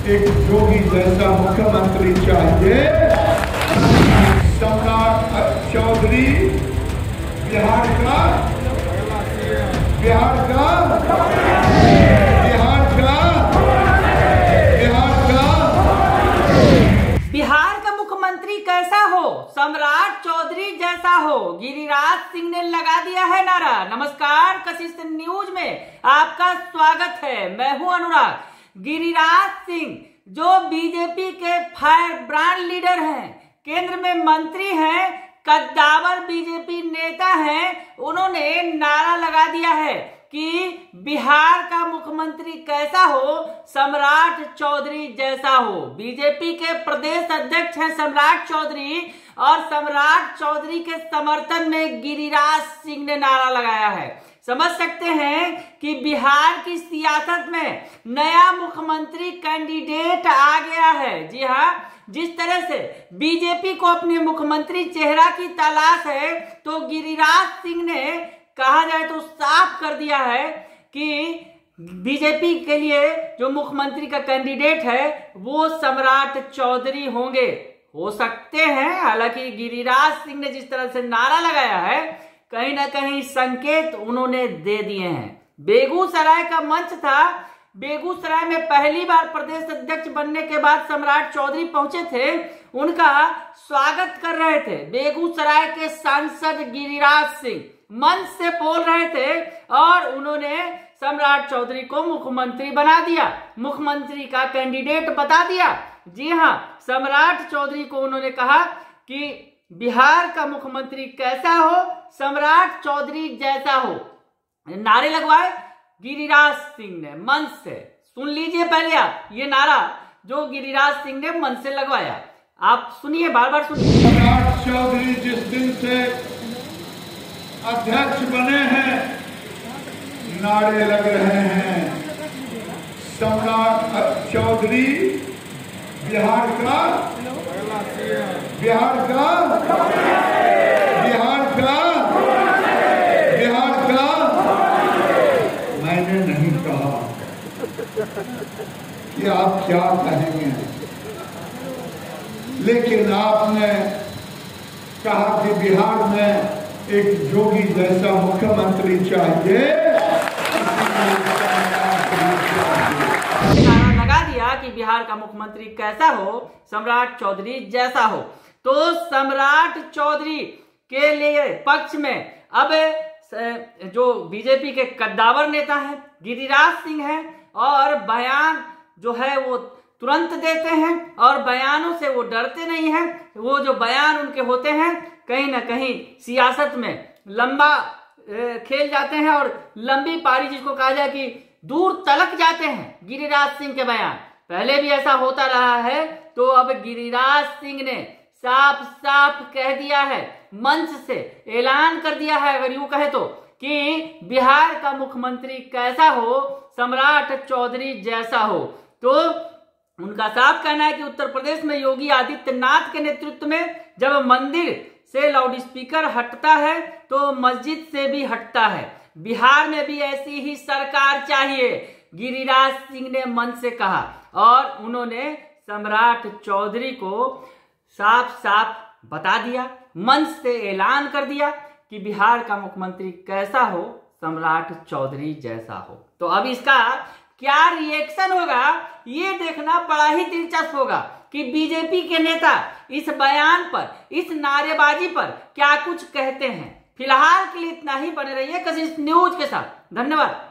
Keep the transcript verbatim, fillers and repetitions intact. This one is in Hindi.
एक योगी जैसा मुख्यमंत्री चाहिए। सम्राट चौधरी बिहार का बिहार का बिहार का बिहार का बिहार का मुख्यमंत्री कैसा हो? सम्राट चौधरी जैसा हो। गिरिराज सिंह ने लगा दिया है नारा। नमस्कार, कशिश न्यूज में आपका स्वागत है। मैं हूं अनुराग। गिरिराज सिंह जो बीजेपी के फायर ब्रांड लीडर हैं, केंद्र में मंत्री हैं, कद्दावर बीजेपी नेता हैं, उन्होंने नारा लगा दिया है कि बिहार का मुख्यमंत्री कैसा हो? सम्राट चौधरी जैसा हो। बीजेपी के प्रदेश अध्यक्ष हैं सम्राट चौधरी, और सम्राट चौधरी के समर्थन में गिरिराज सिंह ने नारा लगाया है। समझ सकते हैं कि बिहार की सियासत में नया मुख्यमंत्री कैंडिडेट आ गया है। जी हाँ, जिस तरह से बीजेपी को अपने मुख्यमंत्री चेहरा की तलाश है, तो गिरिराज सिंह ने कहा जाए तो साफ कर दिया है कि बीजेपी के लिए जो मुख्यमंत्री का कैंडिडेट है वो सम्राट चौधरी होंगे। हो सकते हैं, हालांकि गिरिराज सिंह ने जिस तरह से नारा लगाया है, कहीं ना कहीं संकेत उन्होंने दे दिए हैं। बेगूसराय का मंच था। बेगूसराय में पहली बार प्रदेश अध्यक्ष बनने के बाद सम्राट चौधरी पहुंचे थे, उनका स्वागत कर रहे थे बेगूसराय के सांसद गिरिराज सिंह। मंच से बोल रहे थे और उन्होंने सम्राट चौधरी को मुख्यमंत्री बना दिया, मुख्यमंत्री का कैंडिडेट बता दिया। जी हाँ, सम्राट चौधरी को उन्होंने कहा कि बिहार का मुख्यमंत्री कैसा हो? सम्राट चौधरी जैसा हो। नारे लगवाए गिरिराज सिंह ने मंच से। सुन लीजिए पहले आप ये नारा जो गिरिराज सिंह ने मंच से लगवाया। आप सुनिए, बार बार सुनिए। सम्राट चौधरी जिस दिन से अध्यक्ष बने हैं, नारे लग रहे हैं। सम्राट चौधरी बिहार का बिहार का बिहार का बिहार का मैंने नहीं कहा कि आप क्या कहेंगे, लेकिन आपने कहा कि बिहार में एक योगी जैसा मुख्यमंत्री चाहिए। नारा लगा दिया कि बिहार का मुख्यमंत्री कैसा हो? सम्राट चौधरी जैसा हो। तो सम्राट चौधरी के लिए पक्ष में अब जो बीजेपी के कद्दावर नेता हैं गिरिराज सिंह हैं, और बयान जो है वो तुरंत देते हैं और बयानों से वो डरते नहीं हैं। वो जो बयान उनके होते हैं कहीं ना कहीं सियासत में लंबा खेल जाते हैं, और लंबी पारी जिसको कहा जाए कि दूर तलक जाते हैं गिरिराज सिंह के बयान। पहले भी ऐसा होता रहा है, तो अब गिरिराज सिंह ने साफ साफ कह दिया है, मंच से ऐलान कर दिया है, अगर यूं कहे तो, कि बिहार का मुख्यमंत्री कैसा हो? सम्राट चौधरी जैसा हो। तो उनका साफ कहना है कि उत्तर प्रदेश में योगी आदित्यनाथ के नेतृत्व में जब मंदिर से लाउड स्पीकर हटता है तो मस्जिद से भी हटता है। बिहार में भी ऐसी ही सरकार चाहिए, गिरिराज सिंह ने मंच से कहा। और उन्होंने सम्राट चौधरी को साफ साफ बता दिया, मंच से ऐलान कर दिया कि बिहार का मुख्यमंत्री कैसा हो? सम्राट चौधरी जैसा हो। तो अब इसका क्या रिएक्शन होगा ये देखना बड़ा ही दिलचस्प होगा कि बीजेपी के नेता इस बयान पर, इस नारेबाजी पर क्या कुछ कहते हैं। फिलहाल के लिए इतना ही। बने रहिए कशिश न्यूज के साथ। धन्यवाद।